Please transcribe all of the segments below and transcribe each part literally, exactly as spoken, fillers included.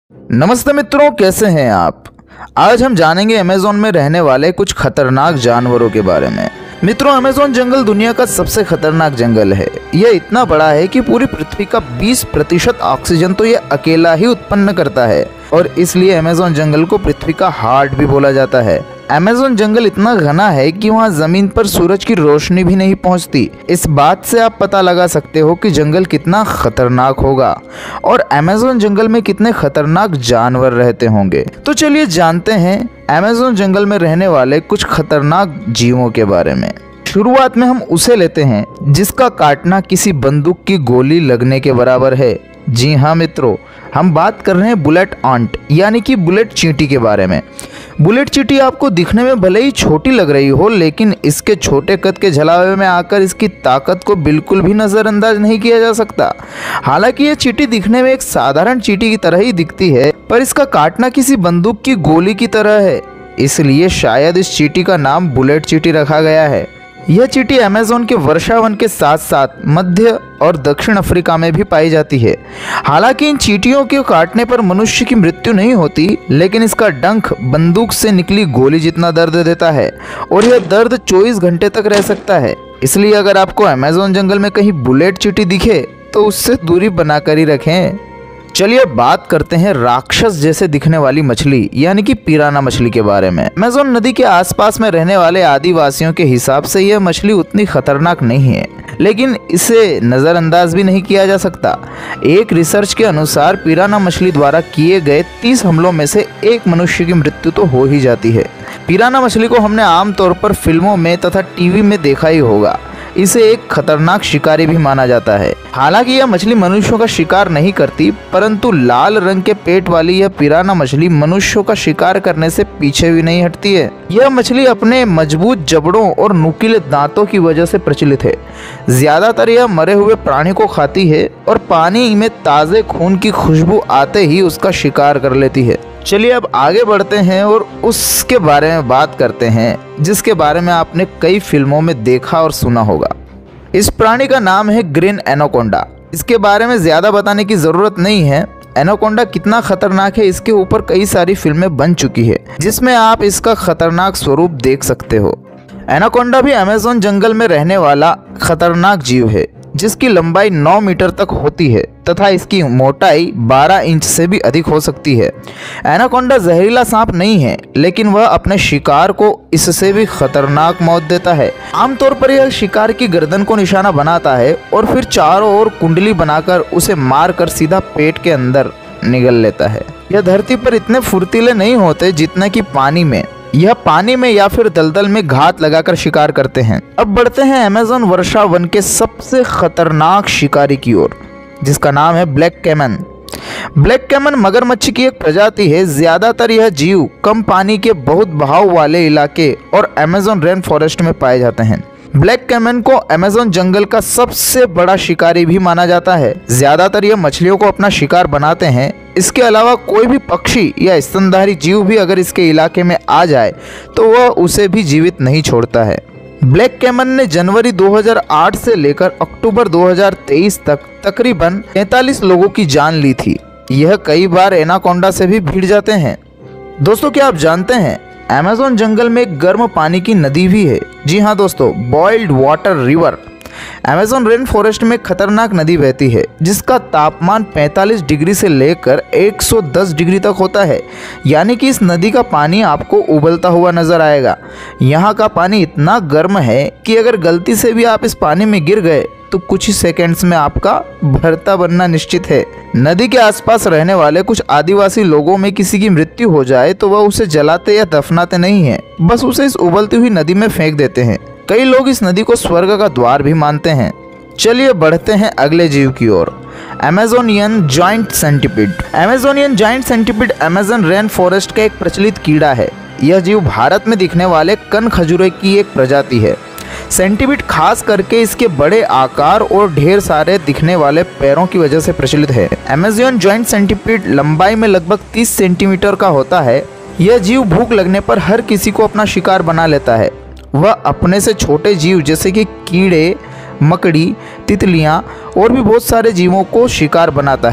नमस्ते मित्रों, कैसे हैं आप। आज हम जानेंगे अमेज़न में रहने वाले कुछ खतरनाक जानवरों के बारे में। मित्रों, अमेज़न जंगल दुनिया का सबसे खतरनाक जंगल है। यह इतना बड़ा है कि पूरी पृथ्वी का बीस प्रतिशत ऑक्सीजन तो यह अकेला ही उत्पन्न करता है और इसलिए अमेज़न जंगल को पृथ्वी का हार्ट भी बोला जाता है। अमेज़न जंगल इतना घना है कि वहाँ जमीन पर सूरज की रोशनी भी नहीं पहुँचती। इस बात से आप पता लगा सकते हो कि जंगल कितना खतरनाक होगा और अमेज़न जंगल में कितने खतरनाक जानवर रहते होंगे। तो चलिए जानते हैं अमेज़न जंगल में रहने वाले कुछ खतरनाक जीवों के बारे में। शुरुआत में हम उसे लेते हैं जिसका काटना किसी बंदूक की गोली लगने के बराबर है। जी हाँ मित्रों, हम बात कर रहे हैं बुलेट आंट यानी कि बुलेट चींटी के बारे में। बुलेट चींटी आपको दिखने में भले ही छोटी लग रही हो, लेकिन इसके छोटे कद के झलावे में आकर इसकी ताकत को बिल्कुल भी नज़रअंदाज नहीं किया जा सकता। हालांकि ये चींटी दिखने में एक साधारण चींटी की तरह ही दिखती है, पर इसका काटना किसी बंदूक की गोली की तरह है, इसलिए शायद इस चींटी का नाम बुलेट चींटी रखा गया है। यह चींटी अमेज़न के वर्षावन के साथ साथ मध्य और दक्षिण अफ्रीका में भी पाई जाती है। हालांकि इन चींटियों के काटने पर मनुष्य की मृत्यु नहीं होती, लेकिन इसका डंक बंदूक से निकली गोली जितना दर्द देता है और यह दर्द चौबीस घंटे तक रह सकता है। इसलिए अगर आपको अमेज़न जंगल में कहीं बुलेट चींटी दिखे तो उससे दूरी बनाकर ही रखें। चलिए बात करते हैं राक्षस जैसे दिखने वाली मछली यानी कि पिराना मछली के बारे में। अमेज़न नदी के आसपास में रहने वाले आदिवासियों के हिसाब से यह मछली उतनी खतरनाक नहीं है, लेकिन इसे नज़रअंदाज भी नहीं किया जा सकता। एक रिसर्च के अनुसार पिराना मछली द्वारा किए गए तीस हमलों में से एक मनुष्य की मृत्यु तो हो ही जाती है। पिराना मछली को हमने आमतौर पर फिल्मों में तथा टीवी में देखा ही होगा। इसे एक खतरनाक शिकारी भी माना जाता है। हालांकि यह मछली मनुष्यों का शिकार नहीं करती, परंतु लाल रंग के पेट वाली यह पिराना मछली मनुष्यों का शिकार करने से पीछे भी नहीं हटती है। यह मछली अपने मजबूत जबड़ों और नुकीले दांतों की वजह से प्रचलित है। ज्यादातर यह मरे हुए प्राणी को खाती है और पानी में ताज़े खून की खुशबू आते ही उसका शिकार कर लेती है। चलिए अब आगे बढ़ते हैं और उसके बारे में बात करते हैं जिसके बारे में आपने कई फिल्मों में देखा और सुना होगा। इस प्राणी का नाम है ग्रीन एनाकोंडा। इसके बारे में ज़्यादा बताने की ज़रूरत नहीं है। एनाकोंडा कितना खतरनाक है इसके ऊपर कई सारी फिल्में बन चुकी है जिसमें आप इसका खतरनाक स्वरूप देख सकते हो। एनाकोंडा भी अमेज़न जंगल में रहने वाला खतरनाक जीव है जिसकी लंबाई नौ मीटर तक होती है तथा इसकी मोटाई बारह इंच से भी अधिक हो सकती है। एनाकोंडा जहरीला सांप नहीं है, लेकिन वह अपने शिकार को इससे भी खतरनाक मौत देता है। आमतौर पर यह शिकार की गर्दन को निशाना बनाता है और फिर चारों ओर कुंडली बनाकर उसे मारकर सीधा पेट के अंदर निगल लेता है। यह धरती पर इतने फुर्तीले नहीं होते जितने कि पानी में। यह पानी में या फिर दलदल में घात लगाकर शिकार करते हैं। अब बढ़ते हैं अमेज़न वर्षा वन के सबसे खतरनाक शिकारी की ओर, जिसका नाम है ब्लैक कैमन। ब्लैक कैमन मगरमच्छ की एक प्रजाति है। ज्यादातर यह जीव कम पानी के बहुत बहाव वाले इलाके और अमेज़न रेन फॉरेस्ट में पाए जाते हैं। ब्लैक कैमन को अमेज़न जंगल का सबसे बड़ा शिकारी भी माना जाता है। ज्यादातर यह मछलियों को अपना शिकार बनाते हैं। इसके अलावा कोई भी पक्षी या स्तनधारी जीव भी अगर इसके इलाके में आ जाए तो वह उसे भी जीवित नहीं छोड़ता है। ब्लैक कैमन ने जनवरी दो हज़ार आठ से लेकर अक्टूबर दो हज़ार तेईस तक तकरीबन तैंतालीस लोगों की जान ली थी। यह कई बार एनाकोंडा से भी भिड़ जाते हैं। दोस्तों, क्या आप जानते हैं अमेज़न जंगल में एक गर्म पानी की नदी भी है। जी हाँ दोस्तों, boiled water river. Amazon rain forest में खतरनाक नदी बहती है जिसका तापमान पैंतालीस डिग्री से लेकर एक सौ दस डिग्री तक होता है। यानी कि इस नदी का पानी आपको उबलता हुआ नजर आएगा। यहाँ का पानी इतना गर्म है कि अगर गलती से भी आप इस पानी में गिर गए तो कुछ ही सेकंड्स में आपका भरता बनना निश्चित है। नदी के आसपास रहने वाले कुछ आदिवासी लोगों में किसी की मृत्यु हो जाए तो वह उसे जलाते या दफनाते नहीं है, बस उसे इस उबलती हुई नदी में फेंक देते हैं। कई लोग इस नदी को स्वर्ग का द्वार भी मानते हैं। चलिए बढ़ते हैं अगले जीव की ओर, Amazonian giant centipede. Amazonian giant centipede Amazon rain forest का एक प्रचलित कीड़ा है। यह जीव भारत में दिखने वाले कन खजूरे की एक प्रजाति है। सेंटीपीड खास करके इसके बड़े आकार और ढेर सारे दिखने वाले पैरों की वजह से प्रचलित है। अमेज़न जायंट सेंटीपीड लंबाई में लगभग तीस सेंटीमीटर का होता है। यह जीव भूख लगने पर हर किसी को अपना शिकार बना लेता है। वह अपने से छोटे जीव जैसे कि कीड़े, मकड़ी, तितलियां और भी बहुत सारे जीवों को शिकार बनाता है।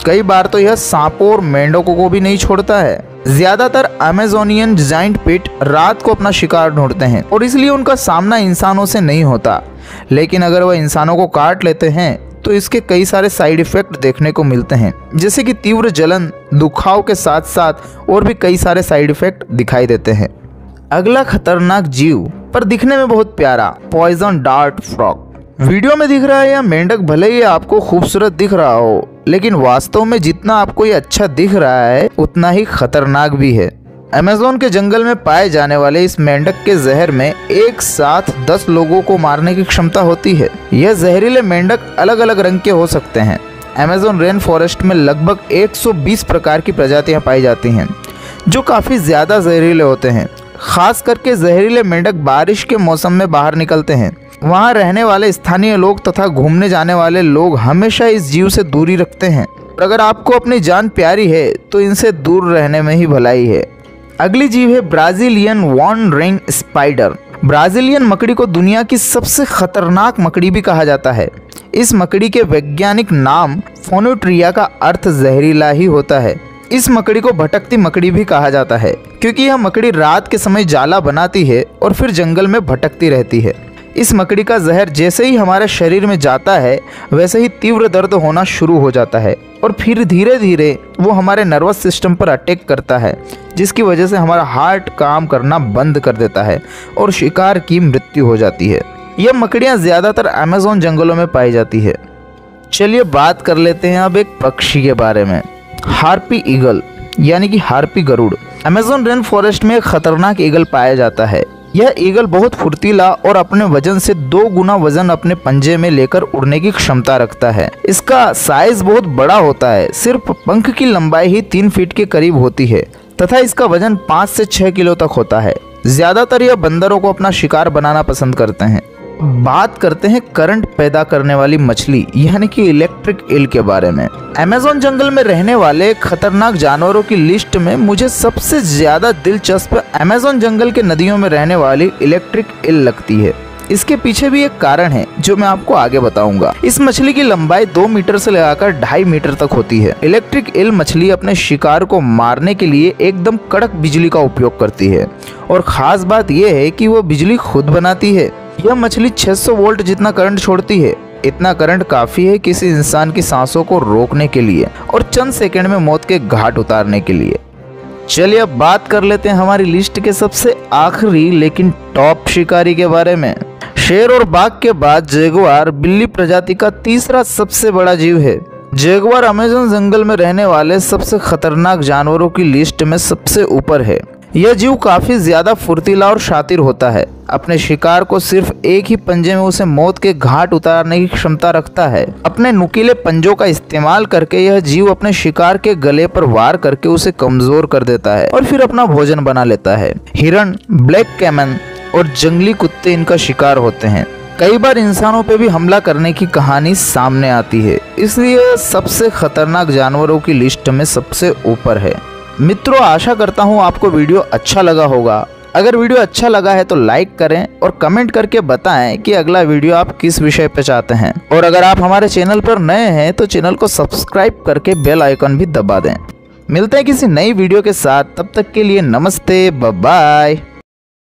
कई बार तो यह सांपों और मेंढकों को भी नहीं छोड़ता है। ज्यादातर अमेजोनियन जाइंट पिट रात को अपना शिकार ढूंढते हैं और इसलिए उनका सामना इंसानों से नहीं होता। लेकिन अगर वह इंसानों को काट लेते हैं तो इसके कई सारे साइड इफेक्ट देखने को मिलते हैं, जैसे कि तीव्र जलन, दुखाव के साथ साथ और भी कई सारे साइड इफेक्ट दिखाई देते हैं। अगला खतरनाक जीव पर दिखने में बहुत प्यारा, पॉइजन डार्ट फ्रॉग। वीडियो में दिख रहा है यह मेंढक भले ही आपको खूबसूरत दिख रहा हो, लेकिन वास्तव में जितना आपको ये अच्छा दिख रहा है उतना ही खतरनाक भी है। अमेज़न के जंगल में पाए जाने वाले इस मेंढक के जहर में एक साथ दस लोगों को मारने की क्षमता होती है। यह जहरीले मेंढक अलग अलग रंग के हो सकते हैं। अमेज़न रेन फॉरेस्ट में लगभग एक सौ बीस प्रकार की प्रजातियां पाई जाती हैं, जो काफ़ी ज़्यादा जहरीले होते हैं। खास करके जहरीले मेंढक बारिश के मौसम में बाहर निकलते हैं। वहाँ रहने वाले स्थानीय लोग तथा घूमने जाने वाले लोग हमेशा इस जीव से दूरी रखते हैं। अगर आपको अपनी जान प्यारी है तो इनसे दूर रहने में ही भलाई है। अगली जीव है Brazilian wandering spider. Brazilian मकड़ी को दुनिया की सबसे खतरनाक मकड़ी भी कहा जाता है। इस मकड़ी के वैज्ञानिक नाम फोनोट्रिया का अर्थ जहरीला ही होता है। इस मकड़ी को भटकती मकड़ी भी कहा जाता है, क्योंकि यह मकड़ी रात के समय जाला बनाती है और फिर जंगल में भटकती रहती है। इस मकड़ी का जहर जैसे ही हमारे शरीर में जाता है वैसे ही तीव्र दर्द होना शुरू हो जाता है और फिर धीरे धीरे वो हमारे नर्वस सिस्टम पर अटैक करता है, जिसकी वजह से हमारा हार्ट काम करना बंद कर देता है और शिकार की मृत्यु हो जाती है। यह मकड़ियाँ ज़्यादातर अमेज़न जंगलों में पाई जाती है। चलिए बात कर लेते हैं अब एक पक्षी के बारे में, हार्पी ईगल यानी कि हार्पी गरुड़। अमेज़न रेन फॉरेस्ट में एक खतरनाक ईगल पाया जाता है। यह ईगल बहुत फुर्तीला और अपने वजन से दो गुना वजन अपने पंजे में लेकर उड़ने की क्षमता रखता है। इसका साइज बहुत बड़ा होता है, सिर्फ पंख की लंबाई ही तीन फीट के करीब होती है तथा इसका वजन पाँच से छह किलो तक होता है। ज्यादातर यह बंदरों को अपना शिकार बनाना पसंद करते हैं। बात करते हैं करंट पैदा करने वाली मछली यानी कि इलेक्ट्रिक ईल के बारे में। अमेज़न जंगल में रहने वाले खतरनाक जानवरों की लिस्ट में मुझे सबसे ज्यादा दिलचस्प अमेज़न जंगल के नदियों में रहने वाली इलेक्ट्रिक ईल लगती है। इसके पीछे भी एक कारण है जो मैं आपको आगे बताऊंगा। इस मछली की लंबाई दो मीटर से लगाकर ढाई मीटर तक होती है। इलेक्ट्रिक ईल मछली अपने शिकार को मारने के लिए एकदम कड़क बिजली का उपयोग करती है और खास बात यह है कि वो बिजली खुद बनाती है। यह मछली छह सौ वोल्ट जितना करंट छोड़ती है। इतना करंट काफी है किसी इंसान की सांसों को रोकने के लिए और चंद सेकंड में मौत के घाट उतारने के लिए। चलिए अब बात कर लेते हैं हमारी लिस्ट के सबसे आखिरी लेकिन टॉप शिकारी के बारे में। शेर और बाघ के बाद जगुआर बिल्ली प्रजाति का तीसरा सबसे बड़ा जीव है। जगुआर अमेज़न जंगल में रहने वाले सबसे खतरनाक जानवरों की लिस्ट में सबसे ऊपर है। यह जीव काफी ज्यादा फुर्तीला और शातिर होता है। अपने शिकार को सिर्फ एक ही पंजे में उसे मौत के घाट उतारने की क्षमता रखता है। अपने नुकीले पंजों का इस्तेमाल करके यह जीव अपने शिकार के गले पर वार करके उसे कमजोर कर देता है और फिर अपना भोजन बना लेता है। हिरण, ब्लैक कैमन और जंगली कुत्ते इनका शिकार होते हैं। कई बार इंसानों पे भी हमला करने की कहानी सामने आती है, इसलिए सबसे खतरनाक जानवरों की लिस्ट में सबसे ऊपर है। मित्रों, आशा करता हूँ आपको वीडियो अच्छा लगा होगा। अगर वीडियो अच्छा लगा है तो लाइक करें और कमेंट करके बताएं कि अगला वीडियो आप किस विषय पे चाहते हैं। और अगर आप हमारे चैनल पर नए हैं तो चैनल को सब्सक्राइब करके बेल आइकन भी दबा दें। मिलते हैं किसी नई वीडियो के साथ, तब तक के लिए नमस्ते, बाय बाय।